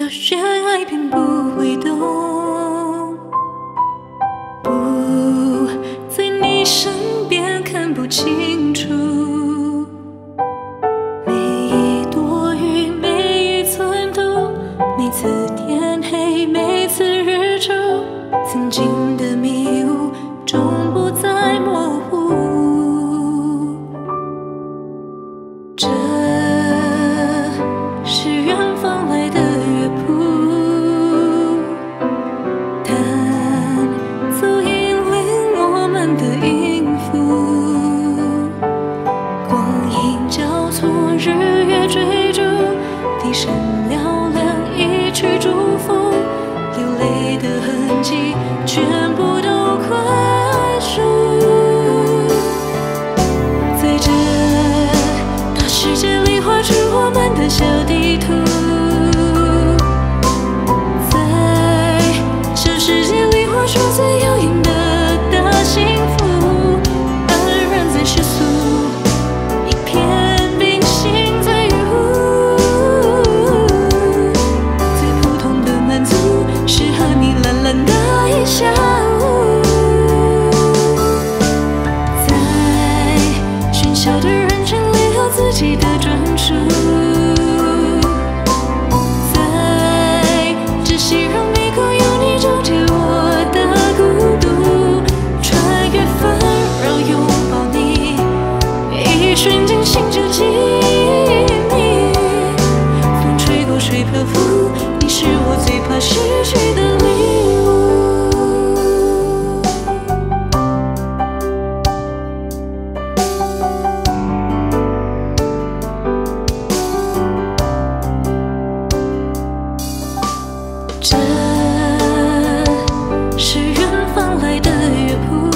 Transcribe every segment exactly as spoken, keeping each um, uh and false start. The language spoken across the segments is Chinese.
的悬崖并不会动，不在你身边看不清楚，每一朵云，每一寸土，每次天黑，每次日出，曾经的迷雾终不再模糊。这是远方来的乐谱，弹奏引领我们的音符，光影交错，日月追逐，笛声嘹亮，一曲祝福，流泪的痕迹全部都宽恕。在这大世界里画出我们的小地图，在小世界里画出最耀眼的大幸福，安然在世俗，一片冰心在雨雾。最普通的满足，是和你懒懒的一下午，在喧嚣的人群里有自己的专属。瞬间心就静谧，风吹过水漂浮，你是我最怕失去的礼物。这是远方来的乐谱，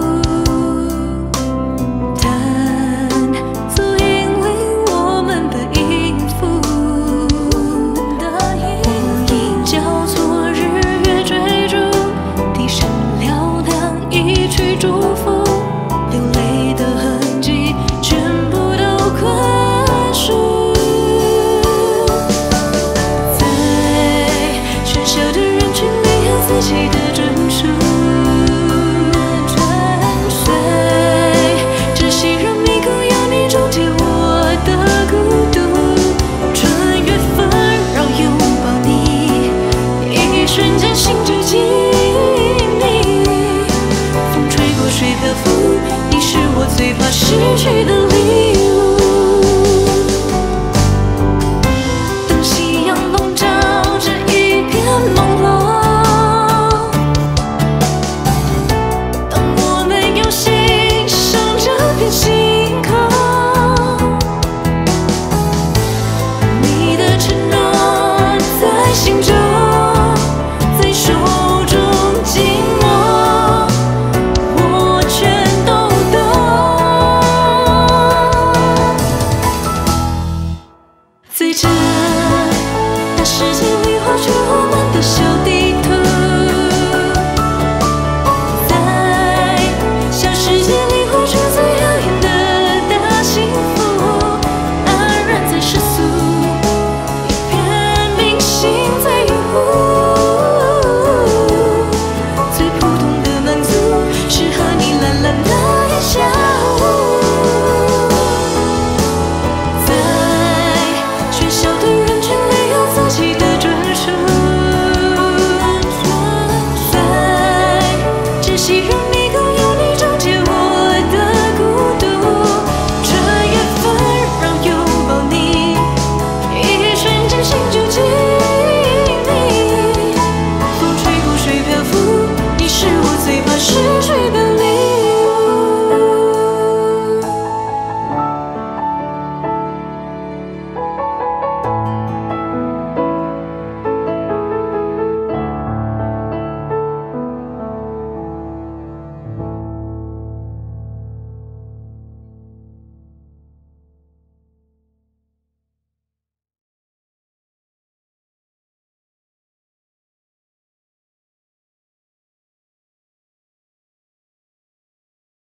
自己的专属，随着熙攘迷宫，有你终结我的孤独，穿越纷扰拥抱你，一瞬间心就静谧，风吹过水漂浮，你是我最怕失去的礼物。当夕阳笼罩着一片朦胧，最真。